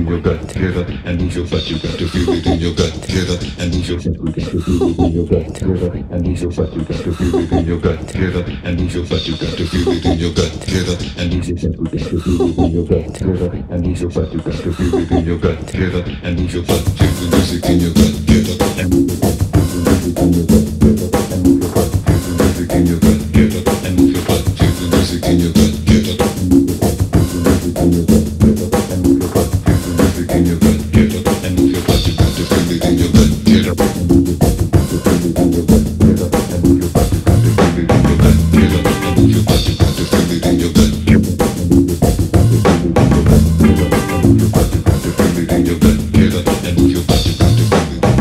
your gut. Get up and move your butt. You got to feel it in your gut. Get up and move your butt. You got to feel it in your gut. Get up and move your butt. You got to feel it in your gut. Get up and move your butt. You got to feel it in your gut. Get up and move your butt. You got to feel it in your gut. Get up and move your butt. You got to feel it in your gut. Get up and move your butt. Feel the music in your gut. Get up and move your butt. Feel the music in your gut. Get up and move your butt. Feel the music in your gut. Get up and move your butt. Feel the music in your gut. Get up and move your butt. Feel the music in your gut. Get up and move your butt. Feel the music in your gut. Get up and move your butt. You got to feel it in your gut. Get up and move your butt. You got to feel it in your gut. Get up and move your butt. You got to feel it in your gut. Get up and move your butt. You got to feel it in your gut. Get up and move your butt. You got to feel it in your gut. Get up and move your butt. You got to feel it in your gut. Get up and move your butt. You got to feel it in your gut.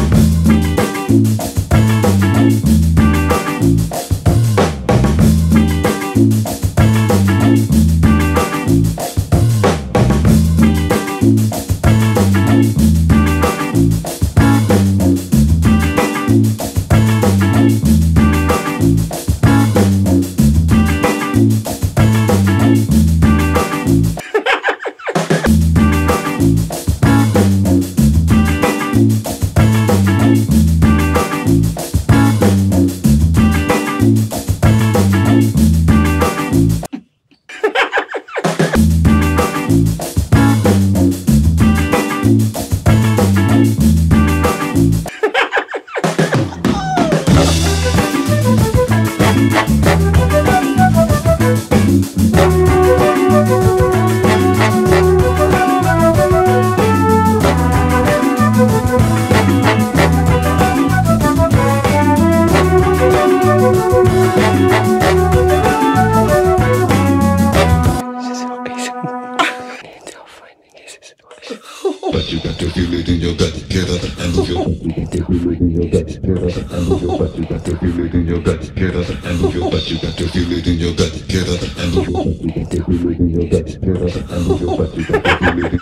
But you got to feel it in your gut. Get up and move your butt. You got to feel it in your gut. Get up and move your butt. You got to feel it in your gut. Get up and move your butt. You got to feel it in your gut. Get up and move your butt. You got to feel it in your gut. Get up and move your butt. You got to feel it in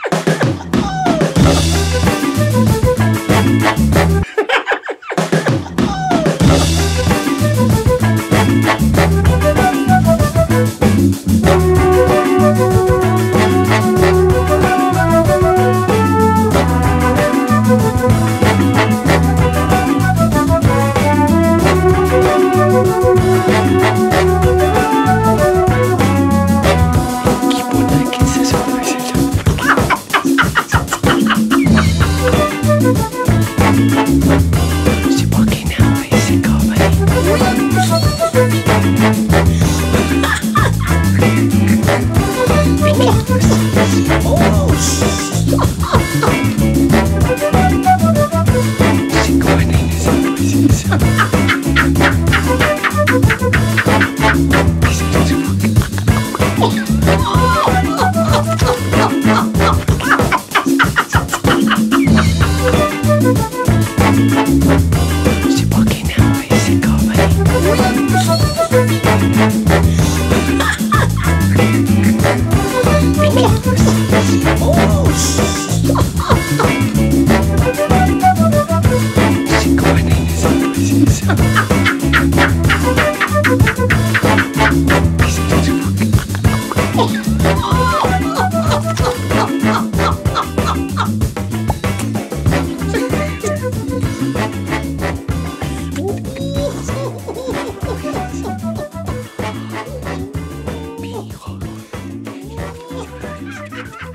Be